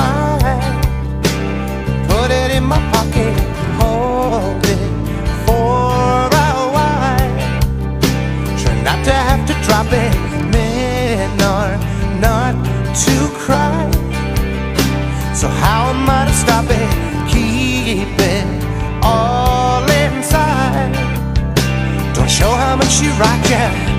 mine. Put it in my pocket, hold it for a while. Try not to have to drop it, men are not to cry. So how am I to stop it? Keep it all inside. Don't show how much you rock ya.